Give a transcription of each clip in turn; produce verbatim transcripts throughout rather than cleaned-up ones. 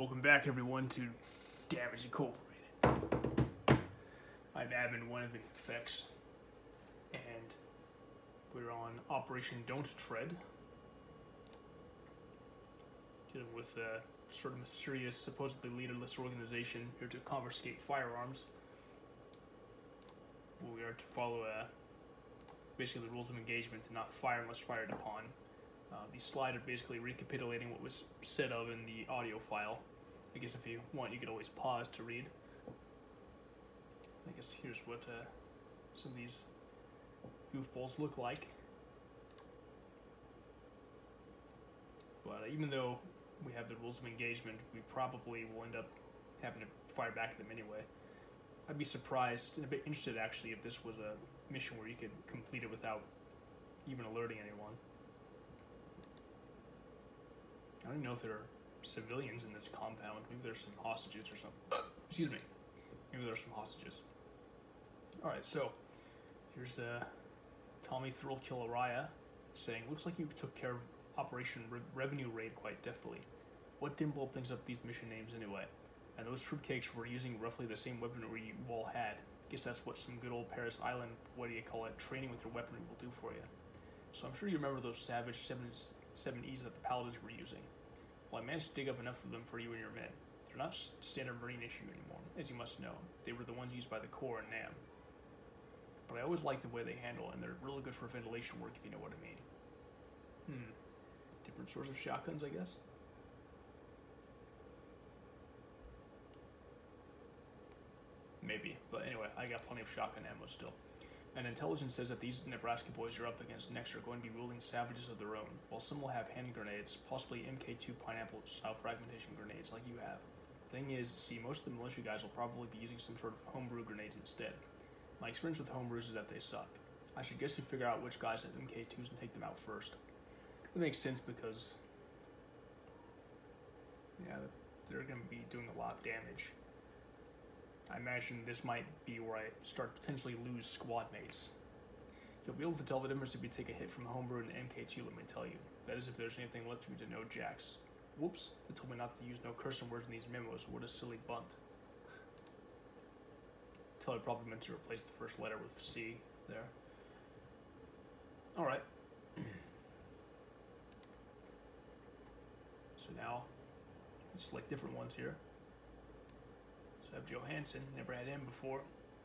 Welcome back, everyone, to Damage Incorporated. I'm Admin one of the Effects, and we're on Operation Don't Tread, dealing with a sort of mysterious, supposedly leaderless organization here to confiscate firearms. We are to follow uh, basically the rules of engagement to not fire unless fired upon. Uh, these slides are basically recapitulating what was said of in the audio file. I guess if you want, you could always pause to read. I guess here's what uh, some of these goofballs look like. But uh, even though we have the rules of engagement, we probably will end up having to fire back at them anyway. I'd be surprised and a bit interested actually if this was a mission where you could complete it without even alerting anyone. I don't even know if there are civilians in this compound. Maybe there's some hostages or something. Excuse me. Maybe there's some hostages. Alright, so here's uh, Tommy Thrillkill Araya saying, looks like you took care of Operation Re Revenue Raid quite deftly. What dimple brings up these mission names anyway? And those fruitcakes were using roughly the same weaponry you all had. Guess that's what some good old Paris Island, what do you call it, training with your weaponry will do for you. So I'm sure you remember those savage seven E's that the Paladins were using. Well, I managed to dig up enough of them for you and your men. They're not standard Marine issue anymore, as you must know. They were the ones used by the Corps and NAM. But I always like the way they handle, and they're really good for ventilation work, if you know what I mean. Hmm. Different sorts of shotguns, I guess? Maybe, but anyway, I got plenty of shotgun ammo still. And intelligence says that these Nebraska boys you're up against next are going to be wielding savages of their own, while some will have hand grenades, possibly M K two pineapple-style fragmentation grenades like you have. Thing is, see, most of the militia guys will probably be using some sort of homebrew grenades instead. My experience with homebrews is that they suck. I should guess you figure out which guys have M K twos and take them out first. It makes sense because, yeah, they're going to be doing a lot of damage. I imagine this might be where I start to potentially lose squad mates. You'll be able to tell the difference if you take a hit from a homebrew and M K two, let me tell you. That is if there's anything left for you to know, Jax. Whoops, they told me not to use no cursing words in these memos. What a silly bunt. Tell I probably meant to replace the first letter with C there. Alright. So now, let's select different ones here. So I have Johansson, never had him before.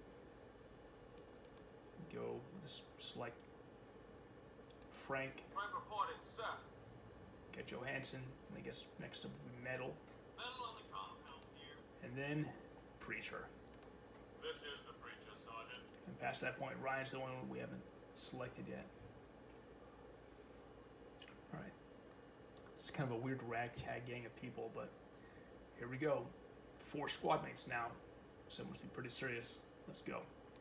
Go just select Frank. Frank reported, sir. Get Johansson, and I guess next up will be Metal. Metal on the compound here. And then Preacher. This is the Preacher, Sergeant. And past that point, Ryan's the one we haven't selected yet. Alright. It's kind of a weird ragtag gang of people, but here we go. Four squad mates now, so it must be pretty serious. Let's go.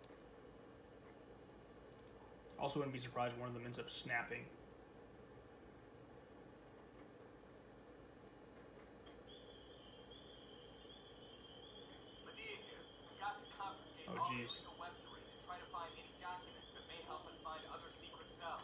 Also wouldn't be surprised if one of them ends up snapping. Medea here. We got to confiscate Oh, all geez. illegal weaponry and try to find any documents that may help us find other secret cells.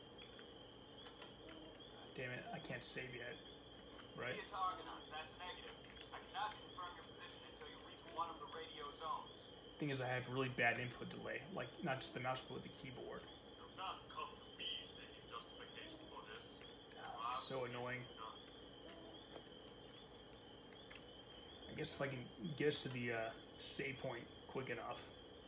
Damn it, I can't save yet. Right? Medea to Argonauts, that's negative. I cannot confirm your position until you reach one of the radio zones. Thing is, I have really bad input delay, like not just the mouse but with the keyboard. You've not come to me seeking justification for this. Oh, so annoying. I guess if I can get us to the uh, save point quick enough,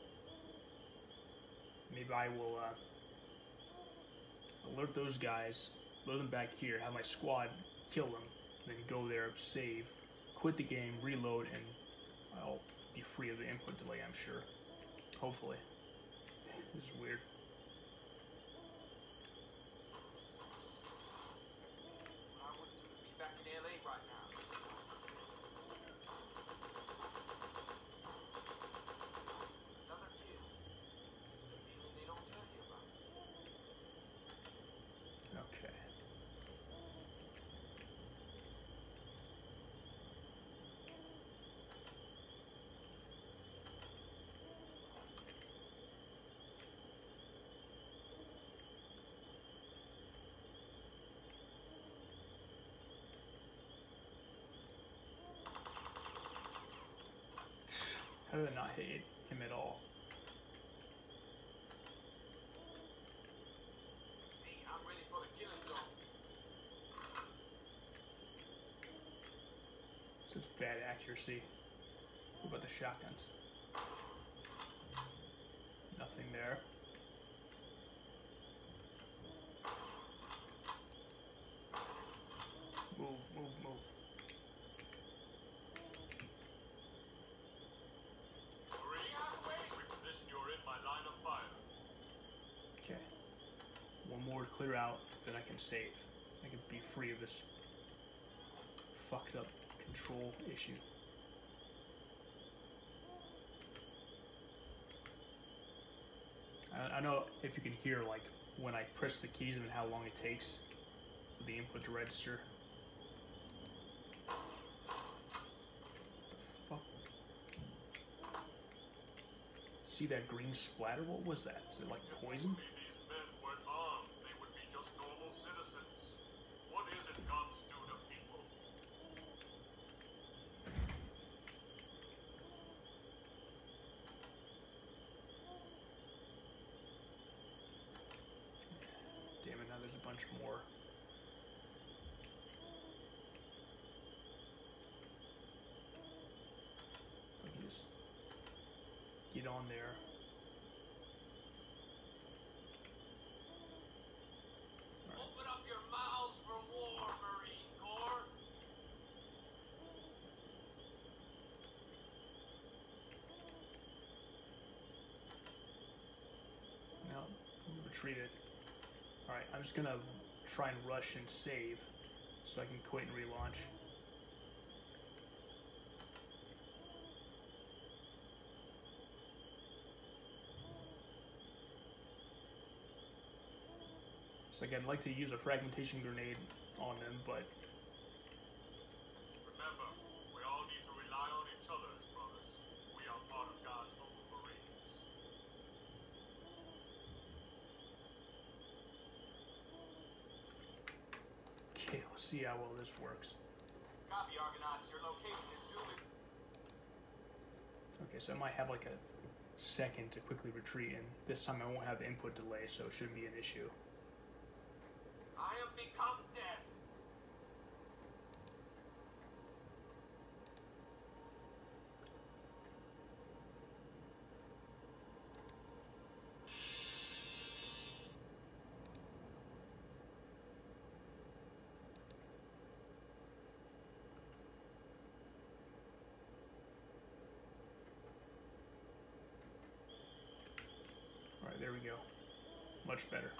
maybe I will uh, alert those guys, load them back here, have my squad kill them, and then go there, save, quit the game, reload, and I'll be free of the input delay, I'm sure. Hopefully. This is weird. I wouldn't be back in L A right now. Another kill. Something they don't tell you about. Okay. How did I not hit him at all? Hey, I'm ready for the killing zone. Such bad accuracy. What about the shotguns? Nothing there. Move, move, move. Already halfway. Reposition, you're in my line of fire. Okay. One more to clear out, then I can save. I can be free of this fucked up control issue. I, I know if you can hear, like, when I press the keys and how long it takes for the input to register. The fuck? See that green splatter? What was that? Is it like poison? These men weren't armed. They would be just normal citizens. What is it guns do to people? Damn it, now there's a bunch more. I can just get on there. Open up your mouths for war, Marine Corps. No, we retreated. Alright, I'm just gonna try and rush and save so I can quit and relaunch. So again, I'd like to use a fragmentation grenade on them, but Remember, we all need to rely on each other as brothers. We are part of God's noble Marines. okay, let's see how well this works. Copy, Argonauts. Your location is duly... Okay, so I might have like a second to quickly retreat, and this time I won't have input delay, so it shouldn't be an issue. I have become dead. Alright, there we go. Much better.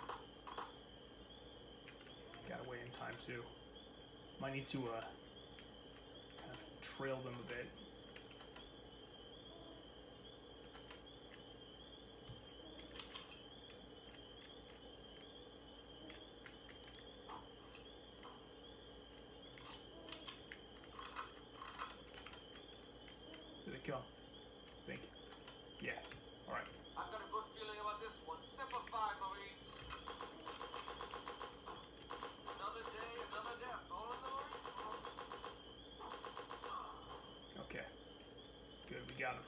Got away in time too. Might need to uh, kind of trail them a bit. Here they come. Think. Yeah. Alright. I've got a good feeling about this one. Step of five, Marines. Another day, another death. All in the Marine Corps. Okay. Good, we got him.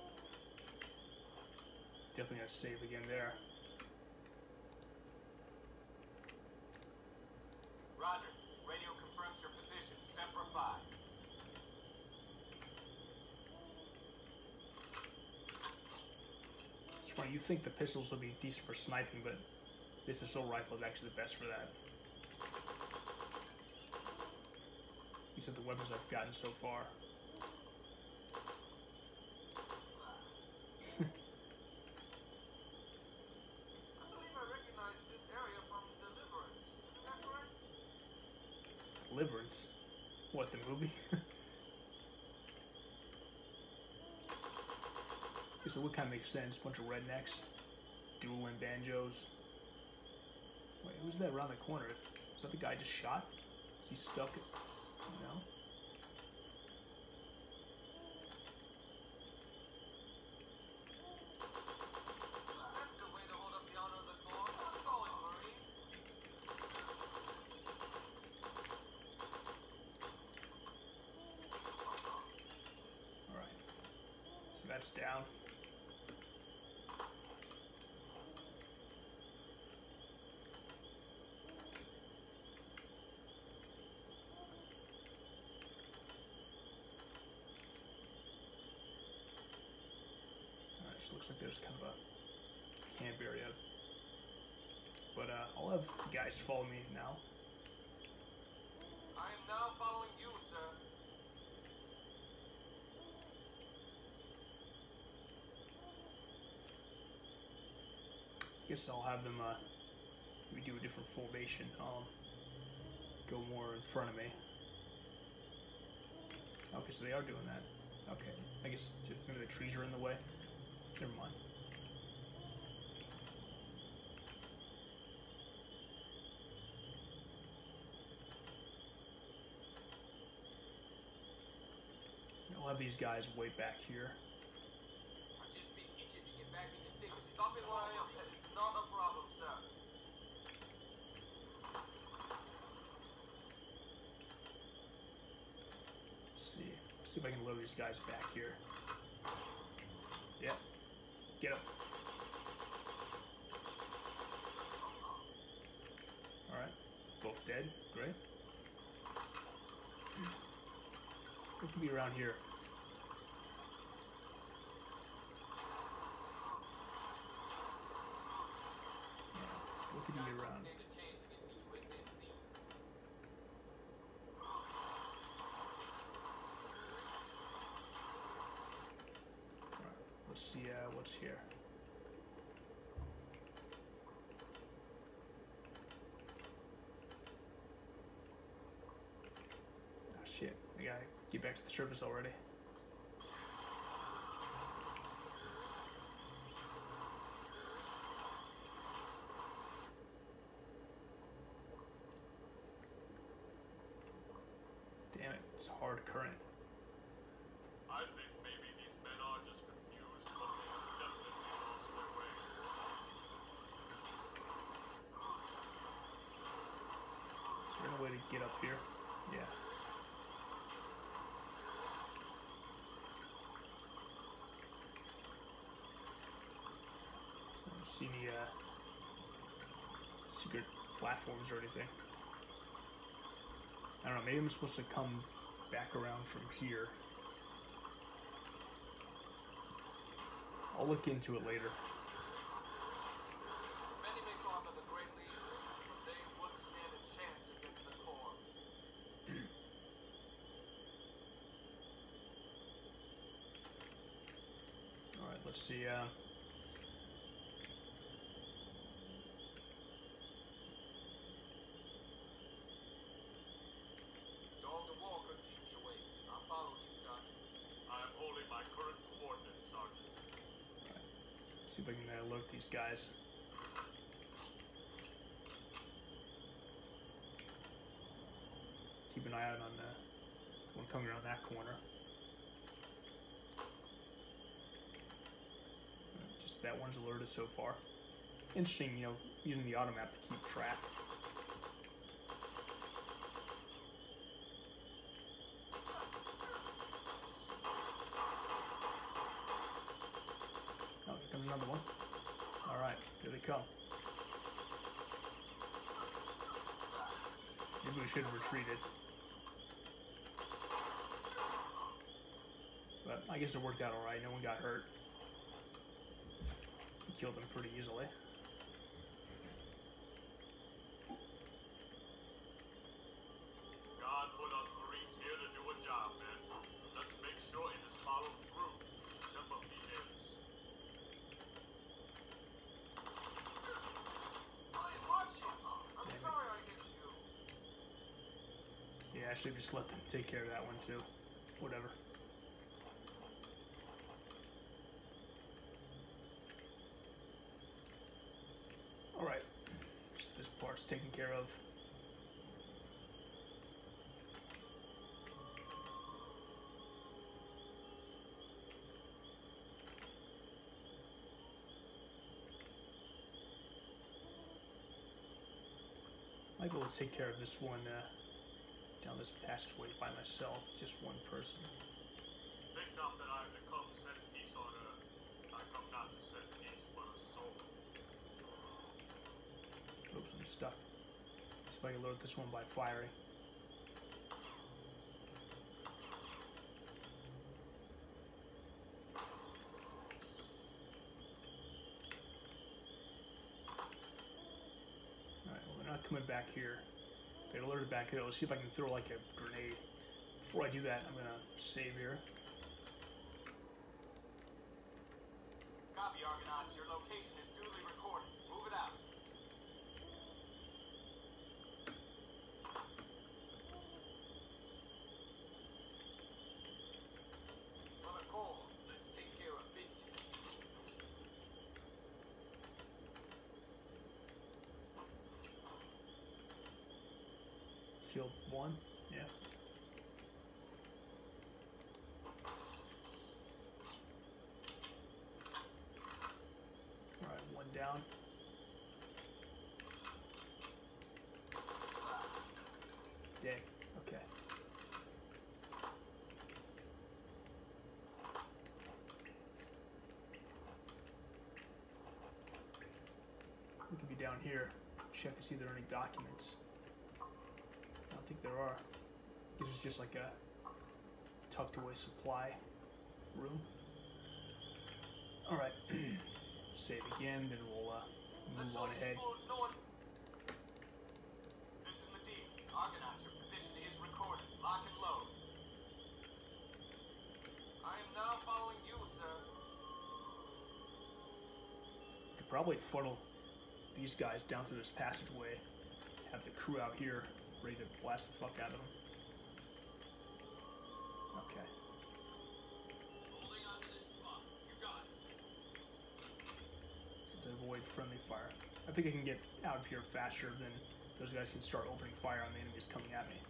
Definitely gotta save again there. Roger. Radio confirms your position. Semper Fi. It's funny, you think the pistols would be decent for sniping, but this assault rifle is actually the best for that. These are the weapons I've gotten so far. I believe I recognize this area from Deliverance. Isn't that correct? Deliverance? What, the movie? Okay, so what kind of makes sense? Bunch of rednecks, dueling banjos. Wait, who's that around the corner? Is that the guy I just shot? Is he stuck? No? That's the way to hold up the honor of the Corps. How's it going, Marine? Alright. So So that's down. Alright, so it looks like there's kind of a camp area. But uh, I'll have the guys follow me now. I am now following you, sir. I guess I'll have them, uh, we do a different formation, um, go more in front of me. Okay, so they are doing that. Okay, I guess just maybe the trees are in the way. Never mind. I'll have these guys wait back here. I just been itching to get back in the thick of stopping where I am. That is not a problem, sir. Let's see. Let's see if I can load these guys back here. Yeah. Get up. Alright. Both dead. Great. What could be around here? What could be around? Alright, let's see uh, what's here. Ah, shit. I gotta get back to the surface already. Damn it, it's a hard current. I think maybe these men are just confused, but they have definitely lost their way. Is there any way to get up here? Yeah. I don't see any uh, secret platforms or anything. I don't know, maybe I'm supposed to come back around from here. I'll look into it later. Many may call them the Great Leader, but they wouldn't stand a chance against the Corps. Alright, let's see. Uh, Dog the wall could keep me away. I'll follow you, Johnny. I'm holding my current coordinates, Sergeant. see if I can uh, alert these guys. Keep an eye out on the one coming around that corner. Just that one's alerted so far. Interesting, you know, using the auto map to keep track. Oh, here comes another one. All right, here they come. Maybe we should have retreated. But I guess it worked out alright. No one got hurt. We killed them pretty easily. God put us Marines here to do a job, man. Let's make sure it is followed through. Simple begins. Hey, watch it! I'm Damn it. sorry I hit you. Yeah, I should have just let them take care of that one too. Whatever. Alright. So this part's taken care of. Might be able to take care of this one uh, down this passageway by myself, just one person. Think not that I have to come set peace on stuck. See if I can load this one by firing. Alright, well they're not coming back here. They alerted back here. Let's see if I can throw like a grenade. Before I do that, I'm gonna save here. Copy, Argonauts. Your location is duly recorded. Move it out. Brother Cole, let's take care of business. Killed one. Yeah. Alright, one down. Dead. Okay. We could be down here. Check to see if there are any documents. I don't think there are. This is just like a tucked away supply room. Alright. Save again, then we'll uh, Let's move show on these ahead. fools no one. This is Medivh. Argonauts, your position is recorded. Lock and load. I am now following you, sir. Could probably funnel these guys down through this passageway. Have the crew out here ready to blast the fuck out of them. Okay. Holding on to this spot. You got it. Since I avoid friendly fire. I think I can get out of here faster than those guys can start opening fire on the enemies coming at me.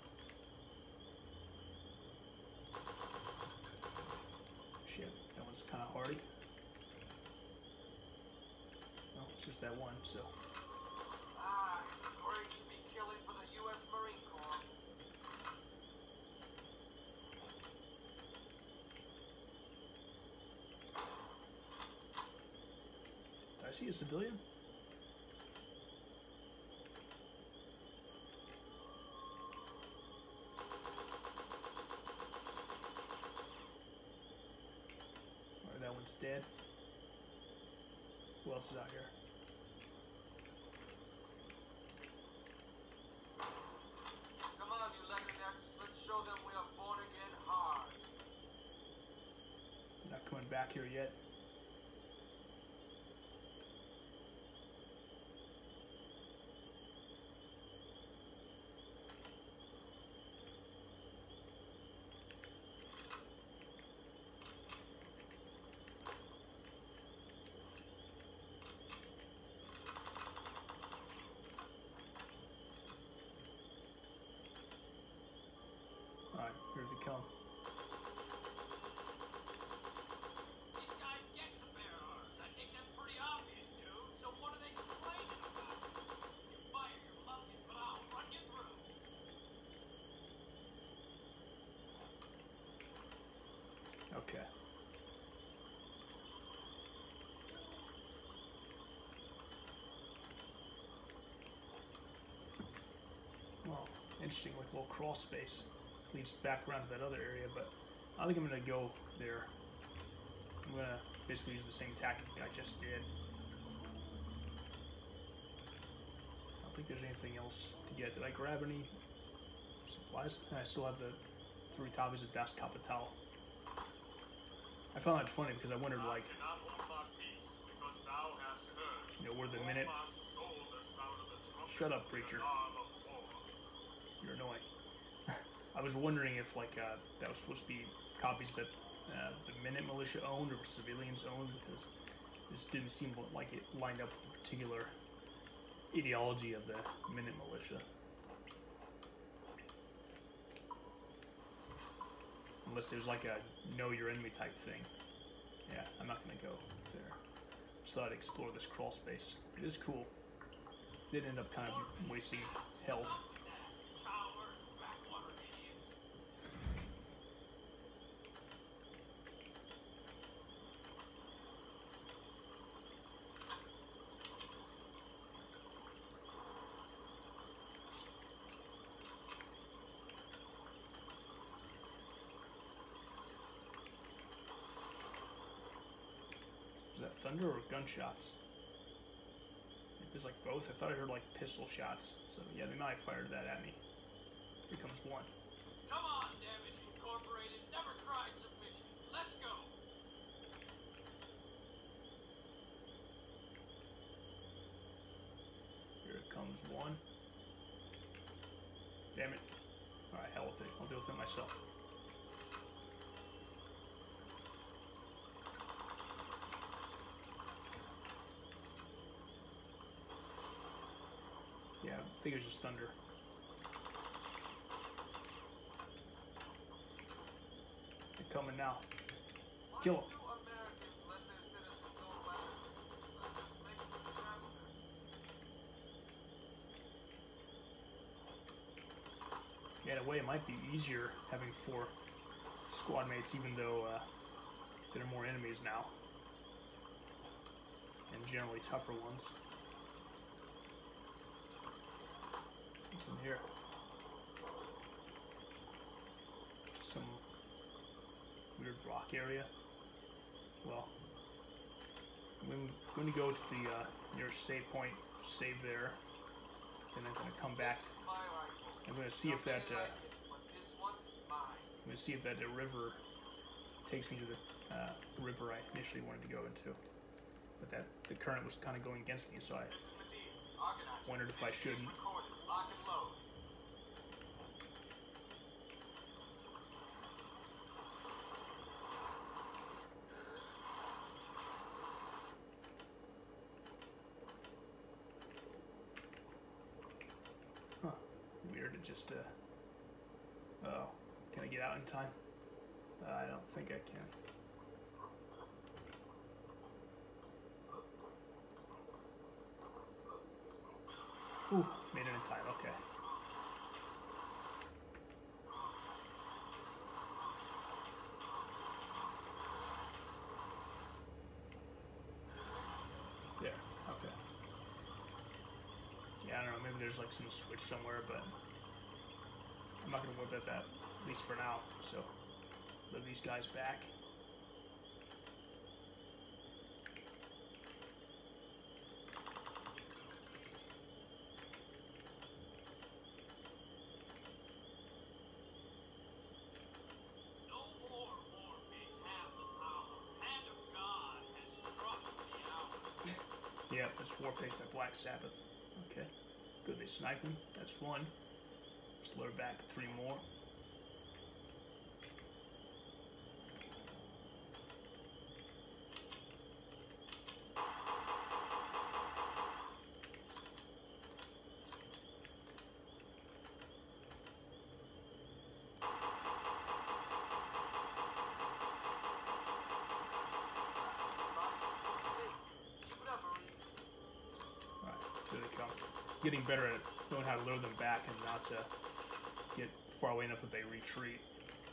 Shit, that one's kind of hardy. Oh, it's just that one, so. Ah, it's great to be killing for the U S Marine Corps. Did I see a civilian? Alright, that one's dead. Who else is out here? Come on, you Leathernecks. Let's show them we are born again hard. They're not coming back here yet. Alright, here they come. These guys get the bear arms. I think that's pretty obvious, dude. So what are they complaining about? You fire your musket, but I'll run you through. Okay. Well, interesting, like little crawl space. Leads back around to that other area, but I think I'm gonna go there. I'm gonna basically use the same tactic I just did. I don't think there's anything else to get. Did I grab any supplies? I still have the three copies of Das Kapital. I found that funny because I wondered, like, I cannot hold my peace, because thou hast heard. you know, where the minute. My soul, the sound of the trumpet, Shut up, the preacher. alarm of war. You're annoying. I was wondering if, like, uh, that was supposed to be copies that uh, the Minute Militia owned or civilians owned, because this didn't seem like it lined up with the particular ideology of the Minute Militia. Unless there's like a know your enemy type thing. Yeah, I'm not gonna go there. Just thought I'd explore this crawl space. It is cool. Did end up kind of wasting health. Cowards, backwater idiots. Is that thunder or gunshots? It was like both. I thought I heard like pistol shots. So yeah, they might have fired that at me. Here comes one. Come on, Damage Incorporated. Never cry submission. Let's go. Here comes one. Damn it. Alright, hell with it. I'll deal with it myself. Yeah, I think it was just thunder. They're coming now. Kill them. Yeah, in a way it might be easier having four squad mates, even though uh, there are more enemies now. And generally tougher ones. What's in here? Some weird rock area. Well, I'm going to go to the uh, nearest save point, save there, and I'm going to come back. I'm going to see if that uh, I'm going to see if that uh, river takes me to the uh, river I initially wanted to go into. But that the current was kind of going against me, so I wondered if I shouldn't. Huh. Weird, it just, uh... oh. Can I get out in time? Uh, I don't think I can. Ooh, made it in time, okay. Yeah, okay. Yeah, I don't know, maybe there's like some switch somewhere, but I'm not gonna worry about that, at least for now, so leave these guys back. Yeah, that's Warpace by Black Sabbath. Okay. Good, they sniped him. That's one. Just load back three more. There they come. Getting better at knowing how to lure them back and not to get far away enough that they retreat.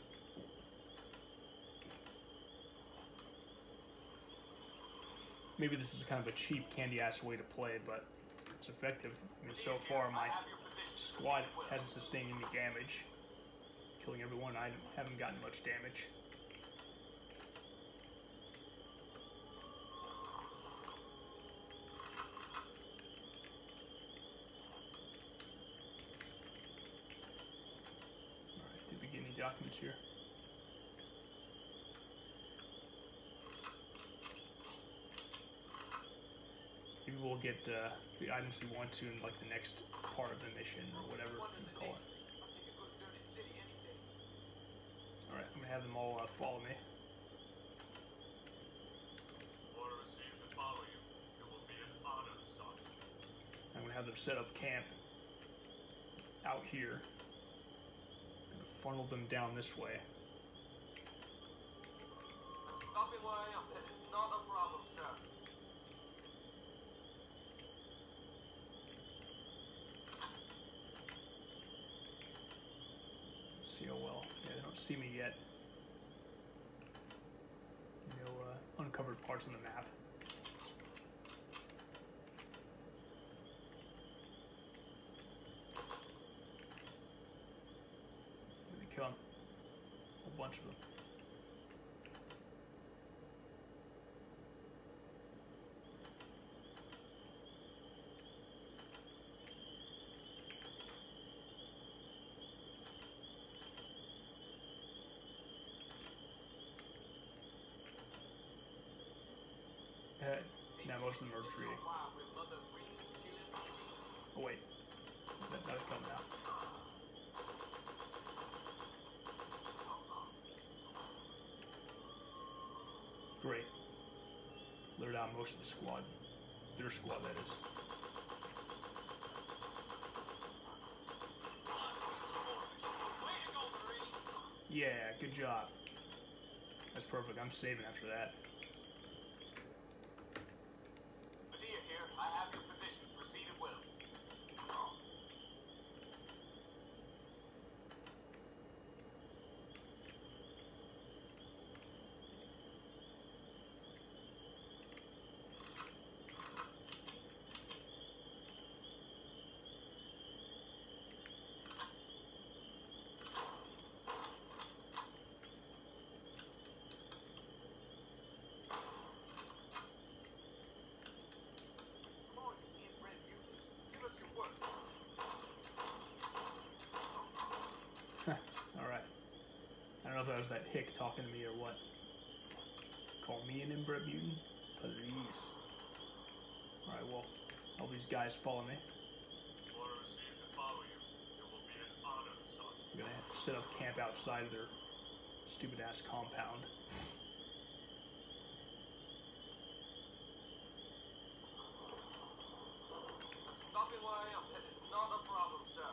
Maybe this is kind of a cheap, candy-ass way to play, but it's effective. I mean, so far my squad hasn't sustained any damage. Killing everyone, I haven't gotten much damage. Documents here. Maybe we'll get uh, the items we want to in like the next part of the mission or whatever you call it. Alright, I'm gonna have them all uh, follow me. Order received to follow you. It will be an honor, Sergeant. I'm gonna have them set up camp out here. Funnel them down this way. Stopping where I am, that is not a problem, sir. Let's see how well. Yeah, they don't see me yet. No uh, uncovered parts on the map. Come. A bunch of them. ahead. Now most of them are retreating. Oh wait, that, that's coming out. Great. Lured out most of the squad. Their squad, that is. Yeah, good job. That's perfect. I'm saving after that. Medea here. I have your position. Proceed at will. Come on, you inbred mutants. Give us your word. Alright. I don't know if that was that hick talking to me or what. Call me an inbred mutant? Please. Alright, well, all these guys follow me. Order received to follow you. It will be an honor, son. I'm gonna have to set up camp outside of their stupid ass compound. I'm stopping where I am. That is not a problem, sir.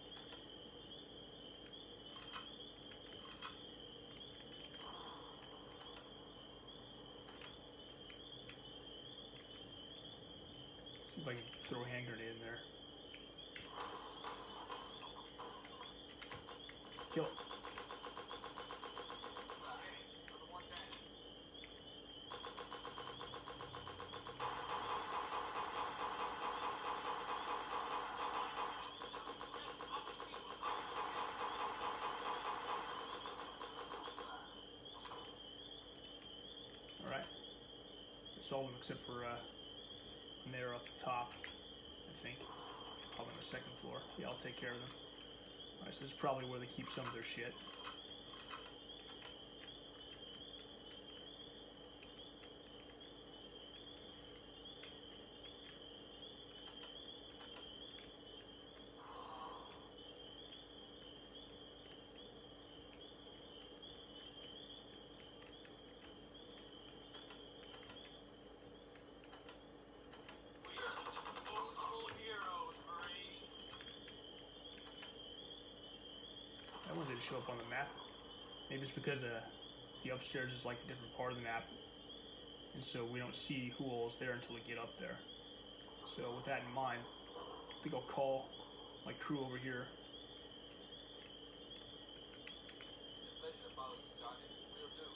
See if I can throw a hand grenade in there. Kill it. Another one down. Alright. It's all of them except for uh, Nero up the top, I think. Probably on the second floor. Yeah, I'll take care of them. Alright, so this is probably where they keep some of their shit. We are the disposable heroes, Marines. That one didn't show up on the map. Maybe it's because uh, the upstairs is like a different part of the map. And so we don't see who all is there until we get up there. So with that in mind, I think I'll call my crew over here. It's a pleasure to follow you, Sergeant. Will do.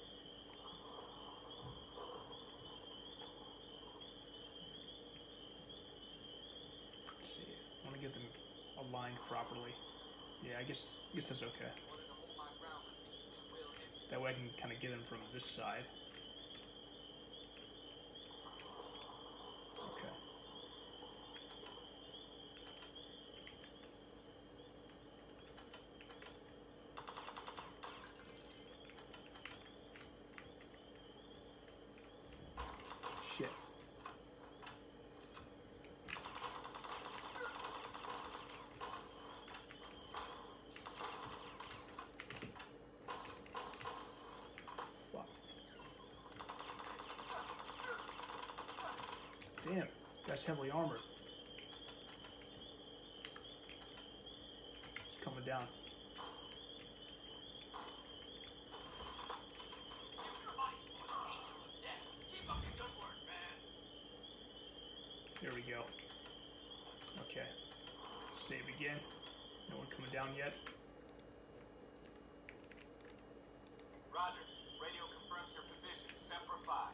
Let's see. I want to get them aligned properly. Yeah, I guess, I guess that's okay. Wanted to hold my ground, but seems to be well hit. That way I can kind of get them from this side. Okay. Shit. Fuck. Damn, that's heavily armored. It's coming down. You fight for the angel of death. Keep up your good work, man. There we go. Okay. Save again. No one coming down yet. Roger. Radio confirms your position. Semper Fi.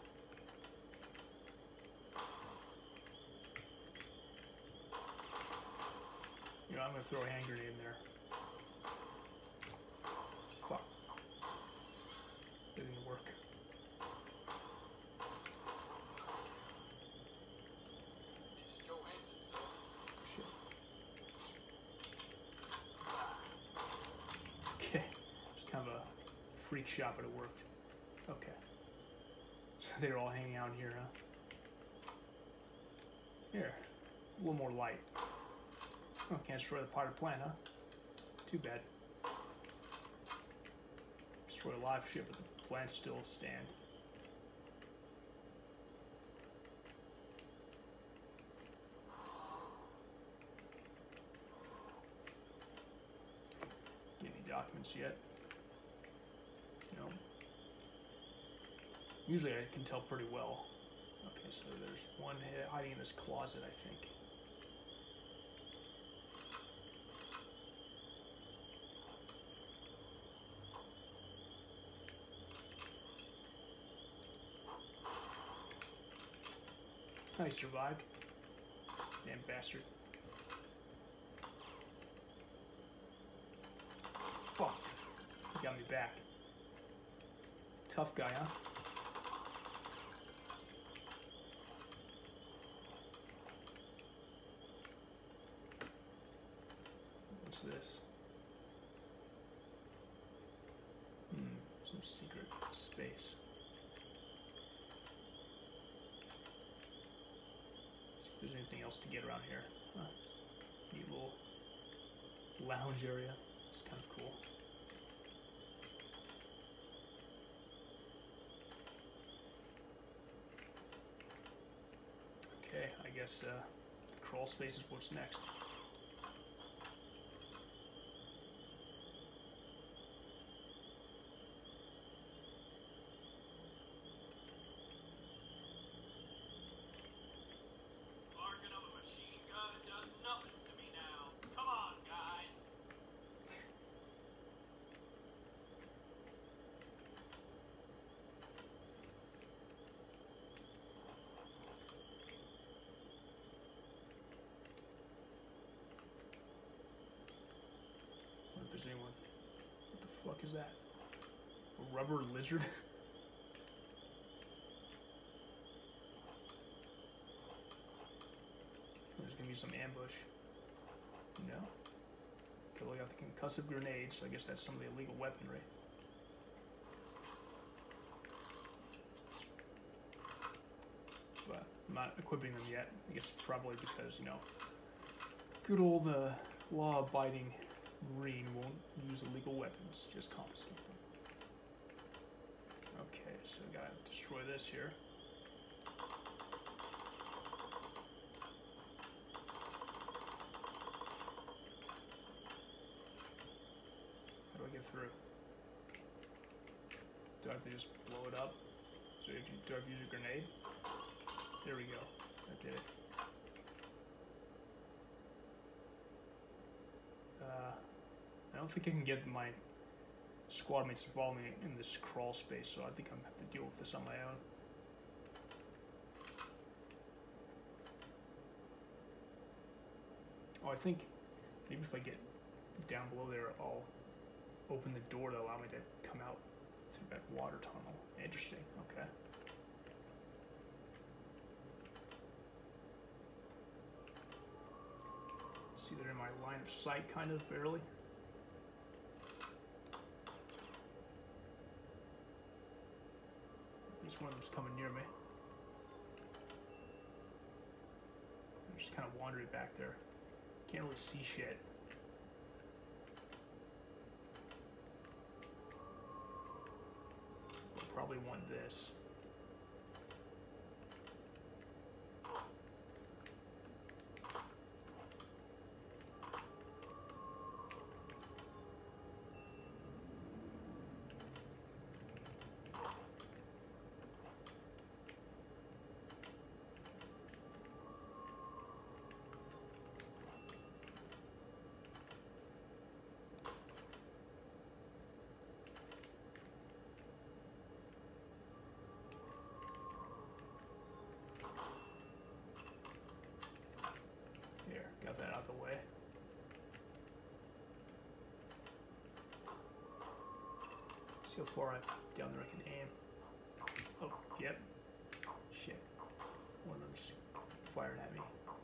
You know, I'm gonna throw a hand grenade in there. Fuck. It didn't work. This is Joe Hansen, sir. Shit. Okay. It's kind of a freak shot, but it worked. Okay. So they're all hanging out here, huh? Here, a little more light. Oh, can't destroy the potted plant, huh? Too bad. Destroy live shit, but the plants still stand. Get any documents yet? No. Usually I can tell pretty well. Okay, so there's one hiding in this closet, I think. I survived. Damn bastard. Fuck. He got me back. Tough guy, huh? What's this? Hmm, some secret space. See if there's anything else to get around here. Huh. Neat little lounge area. It's kind of cool. Okay, I guess uh, the crawl space is what's next. Barking of a machine gun does nothing to me now. Come on, guys. What if there's anyone? What the fuck is that? A rubber lizard? There's gonna be some ambush. No? Okay, we got the concussive grenades, so I guess that's some of the illegal weaponry. But I'm not equipping them yet. I guess probably because, you know, good old uh, law-abiding Marine won't use illegal weapons, just confiscate them. Okay, so we gotta destroy this here. How do I get through? Do I have to just blow it up? So do I have to use a grenade? There we go. That did it. Uh, I don't think I can get my squad mates to follow me in this crawl space, so I think I'm gonna have to deal with this on my own. Oh, I think maybe if I get down below there, I'll open the door to allow me to come out through that water tunnel. Interesting, okay. See, they're in my line of sight, kind of, barely. At least one of them's coming near me. I'm just kind of wandering back there. Can't really see shit. We'll probably want this. Got that out of the way. See how far I, down there I can aim. Oh, yep. Shit. One of them's firing at me.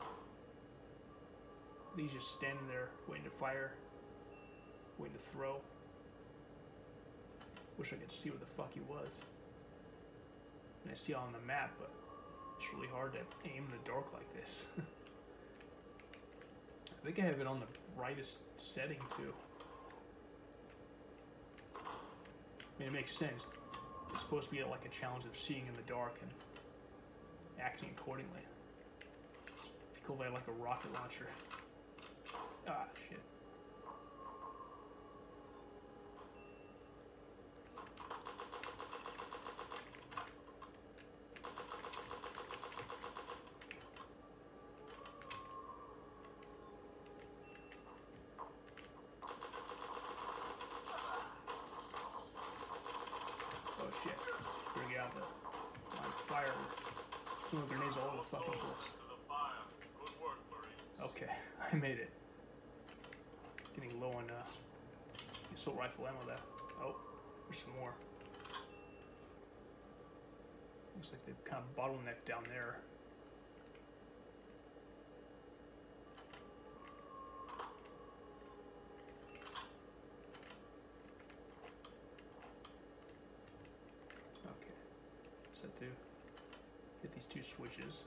He's just standing there waiting to fire. Waiting to throw. Wish I could see what the fuck he was. And I see it on the map, but It's really hard to aim in the dark like this. I think I have it on the brightest setting too. I mean, it makes sense. It's supposed to be like a challenge of seeing in the dark and acting accordingly. It'd be cool if I had like a rocket launcher. Ah, shit. Oh shit. Bring out the like fire. Throwing grenades all over the fucking place. To the fire. Good work, Marines. Okay, I made it. Getting low on uh, assault rifle ammo there. Oh, there's some more. Looks like they've kind of bottlenecked down there. Okay, set to hit these two switches.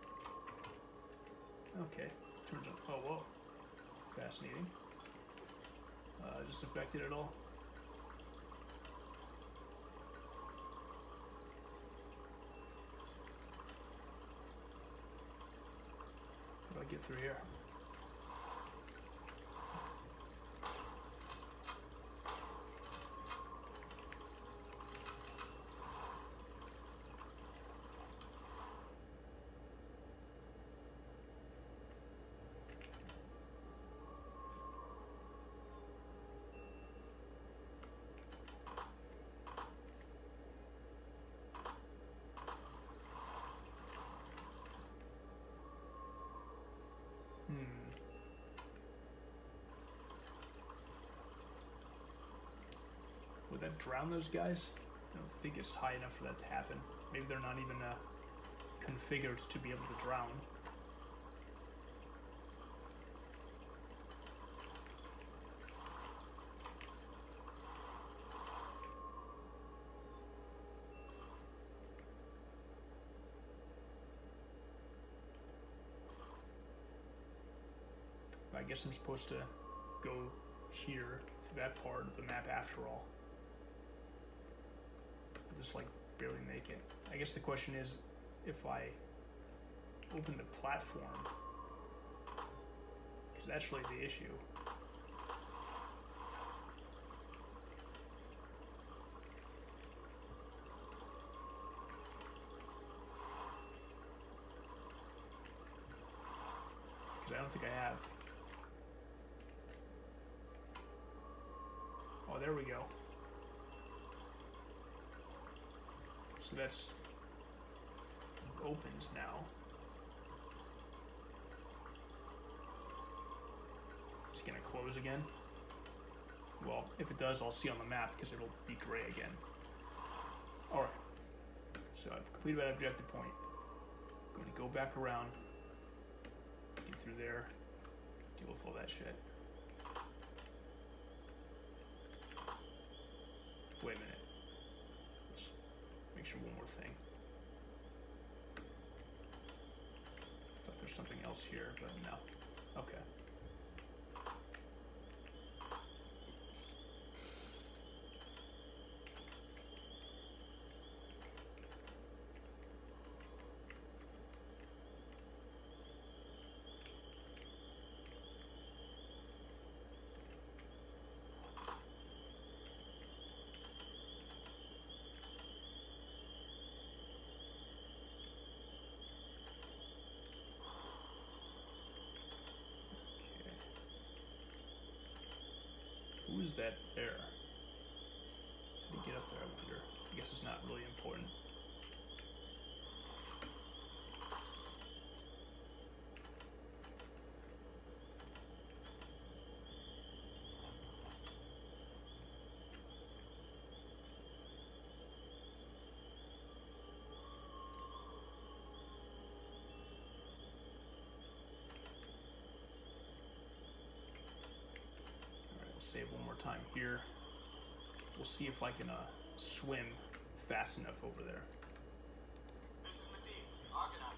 Okay, turns on. Oh, whoa. Fascinating. Uh, just affected at all? How do I get through here? Hmm. Would that drown those guys? I don't think it's high enough for that to happen. Maybe they're not even uh, configured to be able to drown. I guess I'm supposed to go here to that part of the map after all. I just like barely make it. I guess the question is if I open the platform, because that's really the issue. Because I don't think I have. Oh, there we go. So that's opens now. It's gonna close again. Well, if it does, I'll see on the map because it'll be gray again. Alright. So I've completed that objective point. I'm going to go back around, get through there, deal with all that shit. Wait a minute. Let's make sure one more thing. I thought there's something else here, but no. Okay. Who's that there? How do you get up there, I wonder? I guess it's not really important. Save one more time here. We'll see if I can uh, swim fast enough over there. This is Medivh, Argonaut.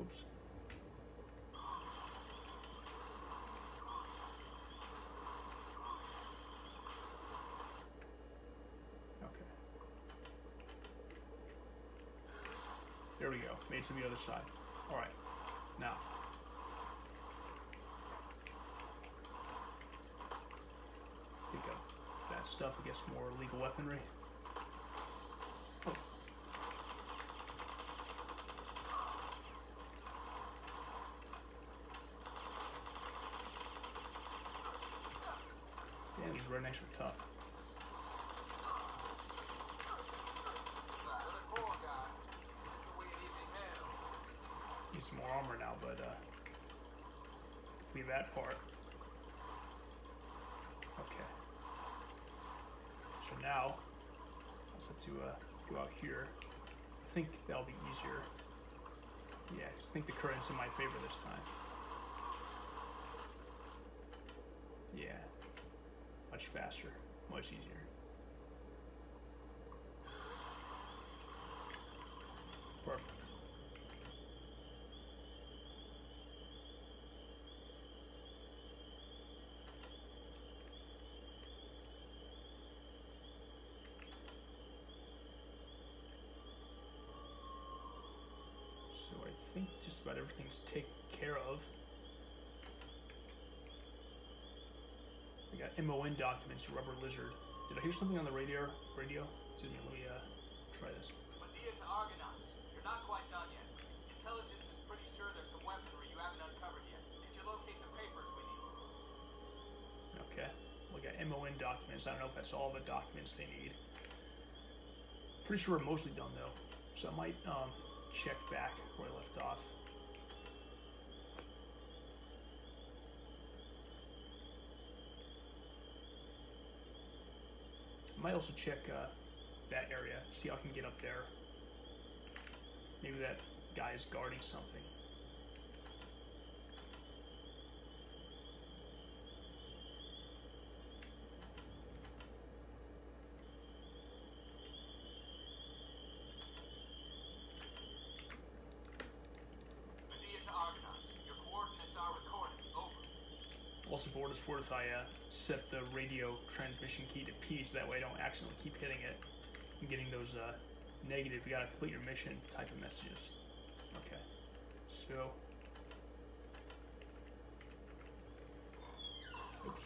Oops. Okay. There we go. Made it to the other side. Alright. Now. Pick up that stuff against more illegal weaponry. Oh. Damn, these rednecks are tough. Need some more armor now, but uh, leave that part. Okay. So now, I also have to uh, go out here. I think that'll be easier. Yeah, I think the current's in my favor this time. Yeah, much faster, much easier. Perfect. So I think just about everything's taken care of. We got M O N documents, Rubber Lizard. Did I hear something on the radio? Radio? Excuse me, let me uh, try this. Medea to Argonauts. You're not quite done yet. Intelligence is pretty sure there's some weaponry you haven't uncovered yet. Did you locate the papers we need? Okay. We got M O N documents. I don't know if that's all the documents they need. Pretty sure we're mostly done though. So I might um, check back where I left off. I might also check uh, that area, see how I can get up there. Maybe that guy is guarding something. Medea to Argonauts. Your coordinates are recorded. Over. Also, for what it's worth, I uh, set the radio transmission key to P so that way I don't accidentally keep hitting it and getting those uh, negative, you gotta complete your mission type of messages. Okay, so. Oops.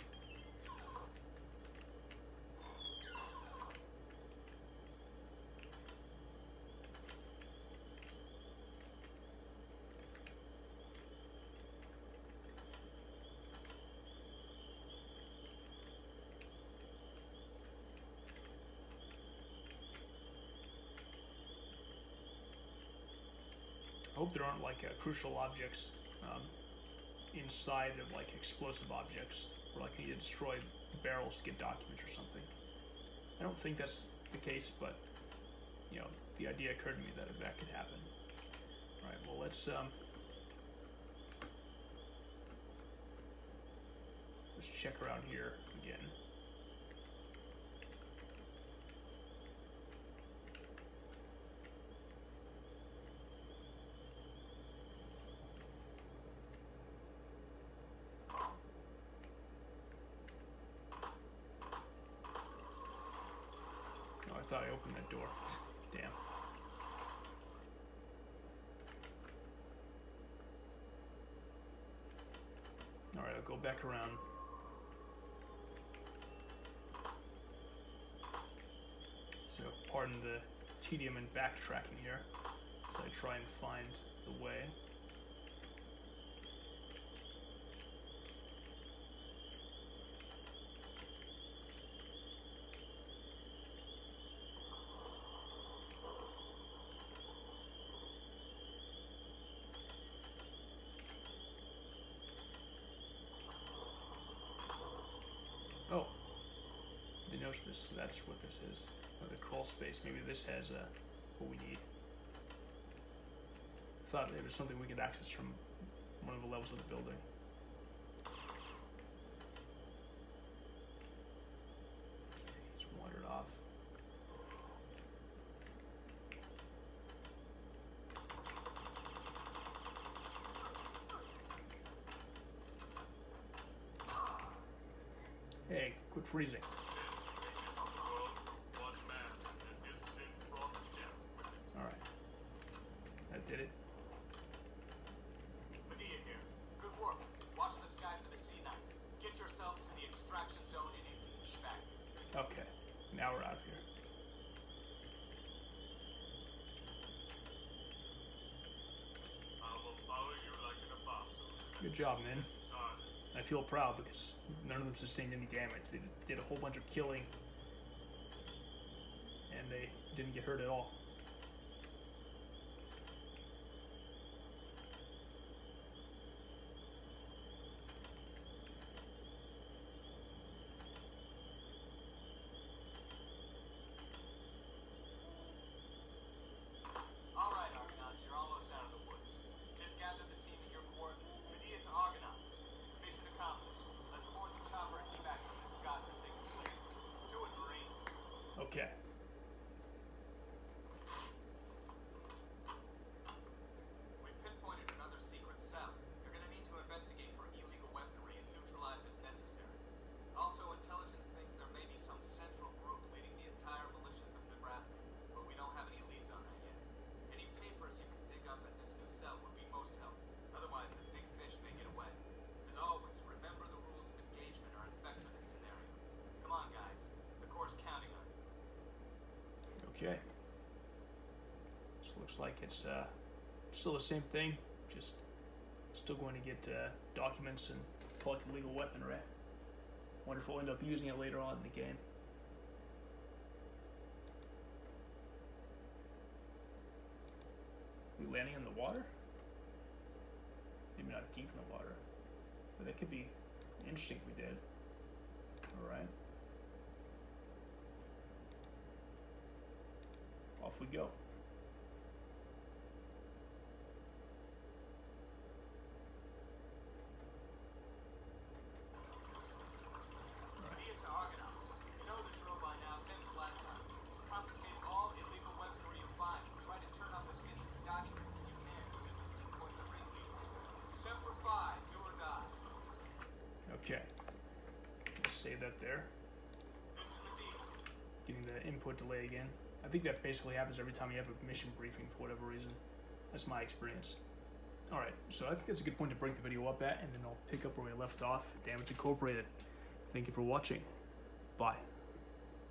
I hope there aren't like uh, crucial objects um, inside of like explosive objects where like I need to destroy barrels to get documents or something. I don't think that's the case, but you know, the idea occurred to me that that could happen. All right, well let's um, let's check around here again. I thought I opened that door. Damn. Alright, I'll go back around. So, pardon the tedium in backtracking here as I try and find the way. Oh, didn't notice this. So that's what this is. Oh, the crawl space. Maybe this has uh, what we need. Thought it was something we could access from one of the levels of the building. He's wandered off. quit freezing. One man and his sin brought death with it. All right. That did it. Medea here. Good work. Watch the sky for the C nine. Get yourself to the extraction zone and evac. Okay. Now we're out of here. I will follow you like an apostle. Good job, man. Son. I feel proud because none of them sustained any damage. They did a whole bunch of killing, and they didn't get hurt at all. All right, Argonauts, you're almost out of the woods. Just gather the team at your court. Medea to Argonauts. Mission accomplished. Let's board the chopper and evac from this godforsaken place. Do it, Marines. Okay. We've pinpointed another secret cell. You're gonna need to investigate for illegal weaponry and neutralize as necessary. Also, intelligence thinks there may be some central group leading the entire militias of Nebraska, but we don't have any leads on that yet. Any papers you can dig up at this new cell would be most helpful. Otherwise, the big fish may get away. As always, remember the rules of engagement are in effect for this scenario. Come on, guys. The Corps' counting on you. Okay. So looks like it's uh, still the same thing, just still going to get uh, documents and collect illegal weaponry. Wonder if we'll end up using it later on in the game. We landing in the water? Maybe not deep in the water, but that could be interesting if we did. All right. Off we go. Medea to Argonauts. You know the drill by now, same as last time. Confiscate all illegal weaponry you find. Try to turn up as many documents as you can so we can pinpoint the real leaders. Semper Fi, do or die. Okay. Let's save that there. This is Medea. Getting the input delay again. I think that basically happens every time you have a mission briefing for whatever reason. That's my experience. Alright, so I think that's a good point to break the video up at, and then I'll pick up where we left off. Damage Incorporated. Thank you for watching. Bye.